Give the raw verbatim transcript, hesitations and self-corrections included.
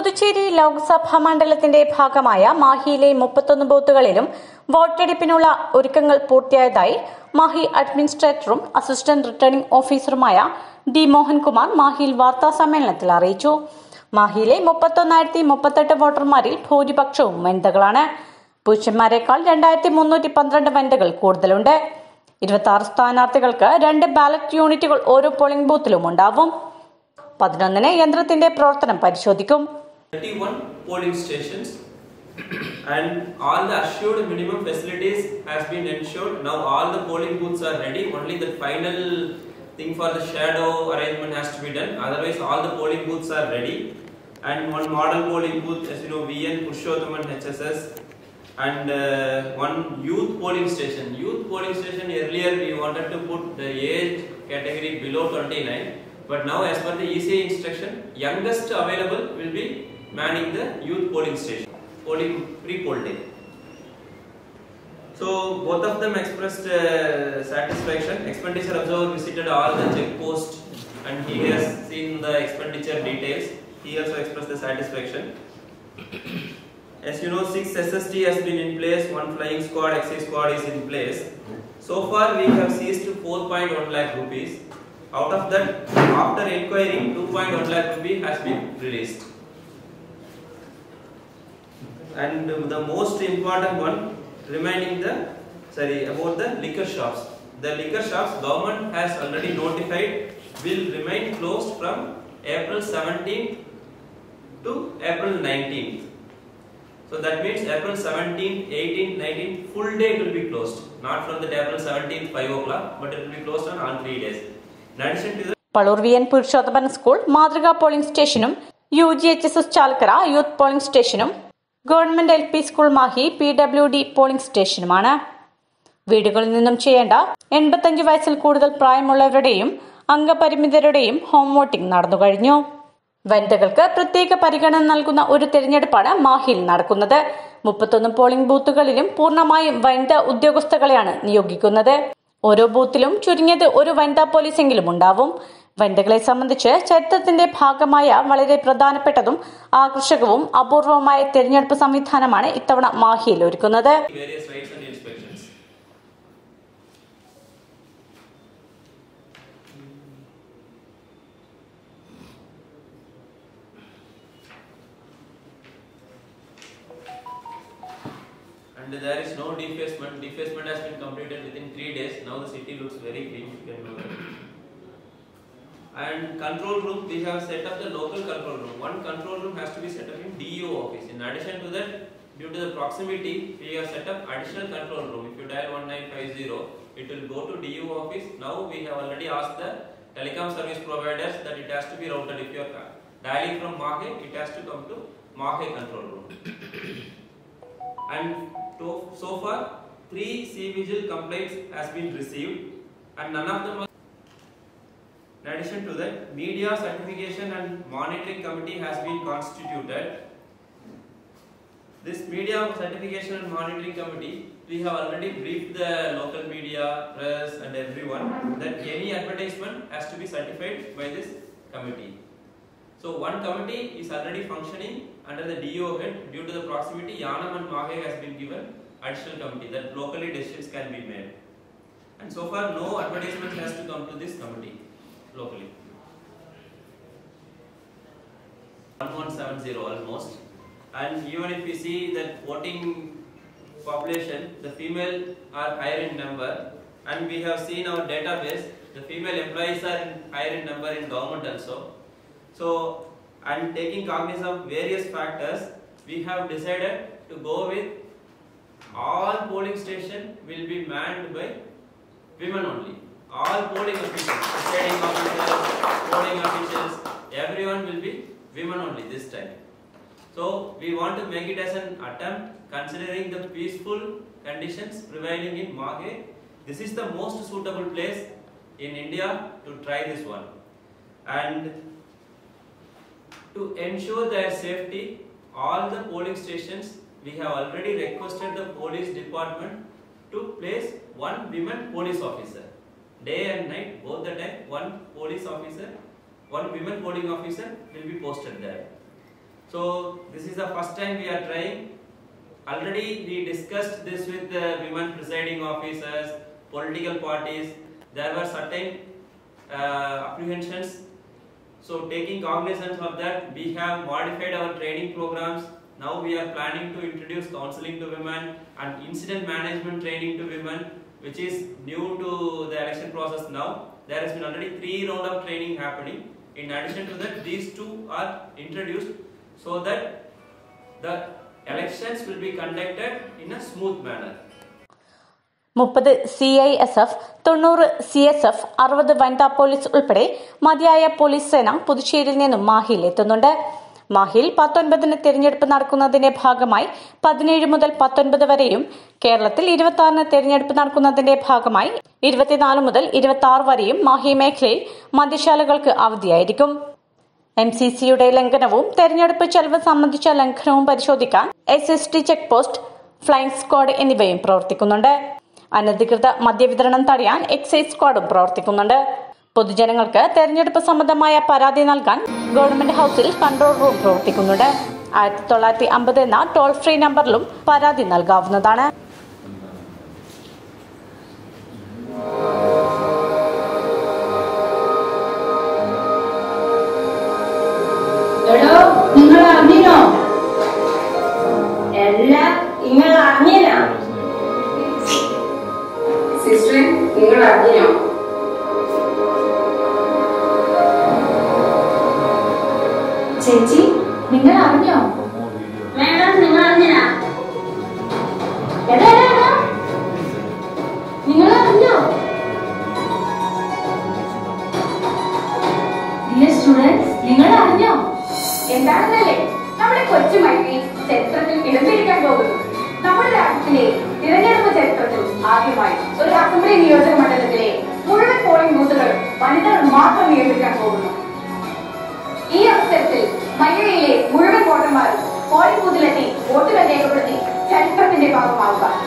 പുതുച്ചേരി ലോക്സഭാ മണ്ഡലത്തിന്റെ ഭാഗമായ മാഹിയിലെ മുപ്പത്തൊന്ന് ബൂത്തുകളിലും വോട്ടെടുപ്പിനുള്ള ഒരുക്കങ്ങൾ പൂർത്തിയായതായി മാഹി അഡ്മിനിസ്ട്രേറ്ററും അസിസ്റ്റന്റ് റിട്ടേണിംഗ് ഓഫീസറുമായ ഡി മോഹൻകുമാർ മാഹിയിൽ വാർത്താ സമ്മേളനത്തിൽ അറിയിച്ചു. മാഹിയിലെ മുപ്പത്തൊന്നായിരത്തി മുപ്പത്തെട്ട് വോട്ടർമാരിൽ ഭൂരിപക്ഷവും വനിതകളാണ്. പുരുഷന്മാരെക്കാൾ രണ്ടായിരത്തി മുന്നൂറ്റി പന്ത്രണ്ട് വനിതകൾ കൂടുതലുണ്ട്. ഇരുപത്തി ആറ് സ്ഥാനാർത്ഥികൾക്ക് രണ്ട് ബാലറ്റ് യൂണിറ്റുകൾ ഓരോ പോളിംഗ് ബൂത്തിലും ഉണ്ടാവും. പതിനൊന്നിന് യന്ത്രത്തിന്റെ പ്രവർത്തനം പരിശോധിക്കും. thirty-one polling stations and all the assured minimum facilities has been ensured. Now all the polling booths are ready. Only the final thing for the shadow arrangement has to be done. Otherwise all the polling booths are ready. And one model polling booth, as you know, V N Purushothaman H S S, and uh, one youth polling station. Youth polling station, earlier we wanted to put the age category below twenty-nine. But now, as per the E C I instruction, youngest available will be manning the youth polling station, polling pre-poll day. So both of them expressed uh, satisfaction. Expenditure observer visited all the check posts and he has seen the expenditure details. He also expressed the satisfaction. As you know, six S S T has been in place. One flying squad, X I squad is in place. So far, we have seized four point one lakh rupees. Out of that, after inquiring, two point one lakh rupees has been released. And the most important one, remaining the, sorry, about the liquor shops. The liquor shops, government has already notified, will remain closed from April seventeenth to April nineteenth. So that means April seventeenth, eighteenth, nineteenth, full day it will be closed. Not from the April seventeenth, five o'clock, but it will be closed on all three days. Palloor V N Purushothaman school മാതൃകാ polling സ്റ്റേഷനും U G H S S Chalakkara youth polling സ്റ്റേഷനും government L P school Mahe P W D polling സ്റ്റേഷനുമാണ്. വീടുകളിൽ നിന്നും ചെയ്യേണ്ട എൺപത്തഞ്ച് വയസ്സിൽ കൂടുതൽ പ്രായമുള്ളവരുടെയും അംഗപരിമിതരുടെയും ഹോം വോട്ടിംഗ് നടന്നു കഴിഞ്ഞു. വനിതകൾക്ക് പ്രത്യേക പരിഗണന നൽകുന്ന ഒരു തെരഞ്ഞെടുപ്പാണ് മാഹിയിൽ നടക്കുന്നത്. മുപ്പത്തൊന്ന് പോളിംഗ് ബൂത്തുകളിലും പൂർണ്ണമായും വനിതാ ഉദ്യോഗസ്ഥകളെയാണ് നിയോഗിക്കുന്നത്. ഓരോ ബൂത്തിലും ചുരുങ്ങിയത് ഒരു വനിതാ പോലീസെങ്കിലും ഉണ്ടാവും. വനിതകളെ സംബന്ധിച്ച് ചരിത്രത്തിന്റെ ഭാഗമായ വളരെ പ്രധാനപ്പെട്ടതും ആകർഷകവും അപൂർവവുമായ തെരഞ്ഞെടുപ്പ് സംവിധാനമാണ് ഇത്തവണ മാഹിയിൽ ഒരുക്കുന്നത്. And there is no defacement. Defacement has been completed within three days. Now the city looks very clean. You can know that. And control room, we have set up the local control room. One control room has to be set up in D O office. In addition to that, due to the proximity, we have set up additional control room. If you dial one nine five zero, it will go to D O office. Now we have already asked the telecom service providers that it has to be routed. If you are dialing from Mahe, it has to come to Mahe control room. And to, so far, three C Vigil complaints has been received, and none of them are. In addition to that, media certification and monitoring committee has been constituted. This media certification and monitoring committee, we have already briefed the local media, press, and everyone that any advertisement has to be certified by this committee. So one committee is already functioning under the D O head. Due to the proximity, Yanam and Mahe has been given additional committee that locally decisions can be made. And so far no advertisement has to come to this committee locally. eleven seventy almost. And even if we see that voting population, the female are higher in number, and we have seen our database, the female employees are in higher in number in government also. So, and taking cognizance of various factors, we have decided to go with all polling stations will be manned by women only. All polling officials, presiding officers, polling officials, everyone will be women only this time. So, we want to make it as an attempt considering the peaceful conditions prevailing in Mahe. This is the most suitable place in India to try this one. And to ensure their safety, all the polling stations, we have already requested the police department to place one women police officer. Day and night, both the time, one police officer, one women polling officer will be posted there. So this is the first time we are trying. Already we discussed this with the women presiding officers, political parties. There were certain uh, apprehensions. So taking cognizance of that, we have modified our training programs. Now we are planning to introduce counseling to women and incident management training to women, which is new to the election process now. There has been already three rounds of training happening. In addition to that, these two are introduced so that the elections will be conducted in a smooth manner. മുപ്പത് C I S F, തൊണ്ണൂറ് C S F, അറുപത് വനിതാ police ഉൾപ്പെടെ മതിയായ police സേന പുതുച്ചേരിയിൽ നിന്നും മാഹിയിൽ എത്തുന്നുണ്ട്. മാഹിയിൽ പത്തൊൻപതിന് തെരഞ്ഞെടുപ്പ് നടക്കുന്നതിന്റെ ഭാഗമായി പതിനേഴ് മുതൽ പത്തൊൻപത് വരെയും കേരളത്തിൽ ഇരുപത്തി ആറിന് തെരഞ്ഞെടുപ്പ് നടക്കുന്നതിന്റെ ഭാഗമായി ഇരുപത്തിനാല് മുതൽ ഇരുപത്തി ആറ് വരെയും മാഹി മേഖലയിൽ മദ്യശാലകൾക്ക് അവധിയായിരിക്കും. എം സി സിയുടെ ലംഘനവും തെരഞ്ഞെടുപ്പ് ചെലവ് സംബന്ധിച്ച ലംഘനവും പരിശോധിക്കാൻ S S T check post, flying squad എന്നിവയും പ്രവർത്തിക്കുന്നുണ്ട്. അനധികൃത മദ്യവിതരണം തടയാൻ എക്സൈസ് സ്ക്വാഡും പ്രവർത്തിക്കുന്നുണ്ട്. പൊതുജനങ്ങൾക്ക് തെരഞ്ഞെടുപ്പ് സംബന്ധമായ പരാതി നൽകാൻ ഗവൺമെന്റ് ഹൌസിൽ കൺട്രോൾ റൂം പ്രവർത്തിക്കുന്നുണ്ട്. ആയിരത്തി തൊള്ളായിരത്തി അമ്പത് എന്ന ടോൾ ഫ്രീ നമ്പറിലും പരാതി നൽകാവുന്നതാണ്. നിങ്ങൾ അറിഞ്ഞോ? എല്ലാം നിങ്ങൾ അറിഞ്ഞോ? സിസ്റ്റർ, നിങ്ങൾ അറിഞ്ഞോ? ചേച്ചി, നിങ്ങൾ അറിഞ്ഞോ? മേഡം, നിങ്ങൾ അറിഞ്ഞോ? എടാ എടാ, നിങ്ങൾ അറിഞ്ഞോ? ഡിയർ സ്റ്റുഡൻസ്, നിങ്ങൾ അറിഞ്ഞോ? എന്താണെന്നല്ലേ, നമ്മുടെ കൊച്ചു മൈത്രി ചരിത്രത്തിൽ ഇടം പിടിക്കാൻ പോകുന്നു. നമ്മുടെ രാജ്യത്തിലെ തിരഞ്ഞെടുപ്പ് ചരിത്രത്തിൽ ആദ്യമായി ഒരു അസംബ്ലി നിയോജക മണ്ഡലത്തിലെ മുഴുവൻ പോളിംഗ് ബൂത്തുകൾ വനിതകൾ മാത്രം നിയന്ത്രിക്കാൻ പോകുന്നു. ഈ അവസരത്തിൽ മഹിളയിലെ മുഴുവൻ വോട്ടർമാരും പോളിംഗ് ബൂത്തിലെത്തി വോട്ടുകൾ രേഖപ്പെടുത്തി ചരിത്രത്തിന്റെ ഭാഗമാവുക.